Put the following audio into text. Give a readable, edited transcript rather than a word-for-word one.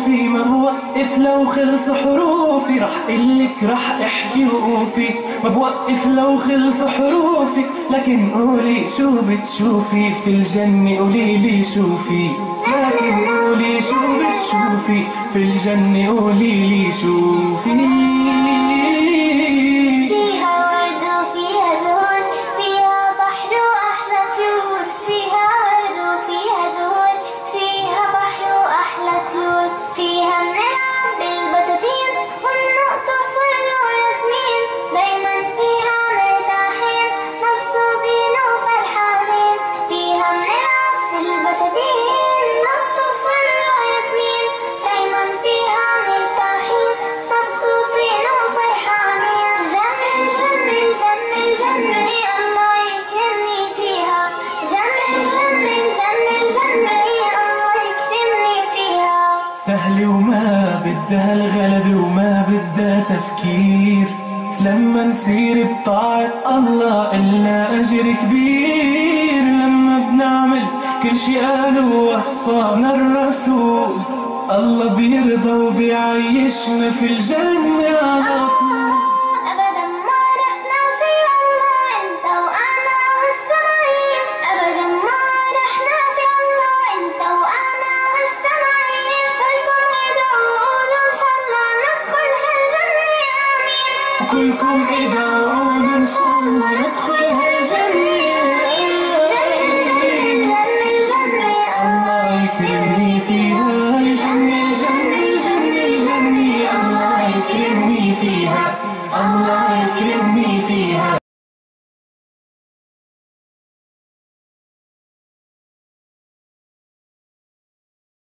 ظروفي، ما بوقف لو خلص حروفي، رح قلك رح احكي وقوفي. ما بوقف لو خلص حروفي، لكن قولي شو بتشوفي في الجنة، قوليلي شوفي. لكن قولي شو بتشوفي في الجنة، قوليلي شوفي. سهلة وما بدها الغلبة وما بدها تفكير، لما نسير بطاعة الله إلنا أجر كبير. لما بنعمل كل شي قالوا وصانا الرسول، الله بيرضى وبيعيشنا في الجنة على طول. كلكم ادعونا إن شاء الله ندخل هالجنة. الله يكرمني فيها الجنة، الجنة الجنة، الله يكرمني فيها، الله يكرمني فيها.